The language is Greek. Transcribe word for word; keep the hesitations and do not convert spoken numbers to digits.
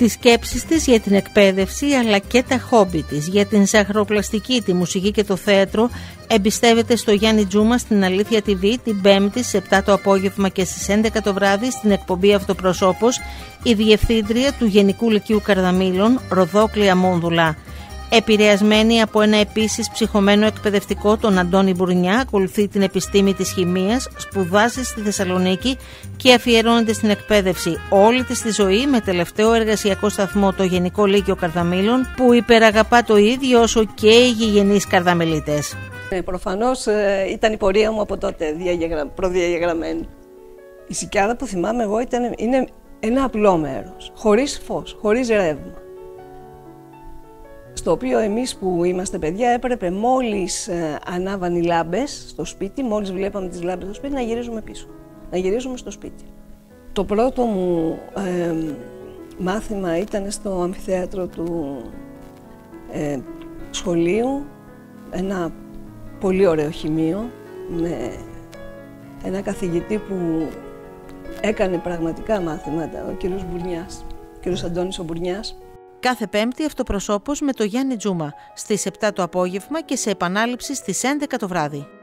Τις σκέψεις της για την εκπαίδευση αλλά και τα χόμπι της για την ζαχαροπλαστική, τη μουσική και το θέατρο εμπιστεύεται στο Γιάννη Τζούμα στην Αλήθεια τι βι την Πέμπτη στις επτά το απόγευμα και στις έντεκα το βράδυ στην εκπομπή Αυτοπροσώπος η Διευθύντρια του Γενικού Λυκείου Καρδαμήλων, Ροδόκλεια Μόνδουλα. Επηρεασμένη από ένα επίσης ψυχωμένο εκπαιδευτικό, τον Αντώνη Μπουρνιά, ακολουθεί την επιστήμη της χημείας, σπουδάζει στη Θεσσαλονίκη και αφιερώνεται στην εκπαίδευση όλη της τη ζωή με τελευταίο εργασιακό σταθμό το Γενικό Λύκειο Καρδαμήλων, που υπεραγαπά το ίδιο όσο και οι γηγενείς καρδαμελίτες. Ε, προφανώς ε, ήταν η πορεία μου από τότε διαγεγρα... προδιαγεγραμμένη. Η Σικιάδα που θυμάμαι εγώ ήταν, είναι ένα απλό μέρος, χωρίς φως, χωρίς ρεύμα. Στο οποίο εμείς που είμαστε παιδιά έπρεπε μόλις ε, ανάβαν οι λάμπες στο σπίτι, μόλις βλέπαμε τις λάμπες στο σπίτι, να γυρίζουμε πίσω, να γυρίζουμε στο σπίτι. Το πρώτο μου ε, μάθημα ήταν στο αμφιθέατρο του ε, σχολείου, ένα πολύ ωραίο χημείο, με ένα καθηγητή που έκανε πραγματικά μάθηματα, ο κύριος Μπουρνιάς, ο κύριος Αντώνης ο Μπουρνιάς. Κάθε Πέμπτη Αυτοπροσώπος με το Γιάννη Τζούμα στις επτά το απόγευμα και σε επανάληψη στις έντεκα το βράδυ.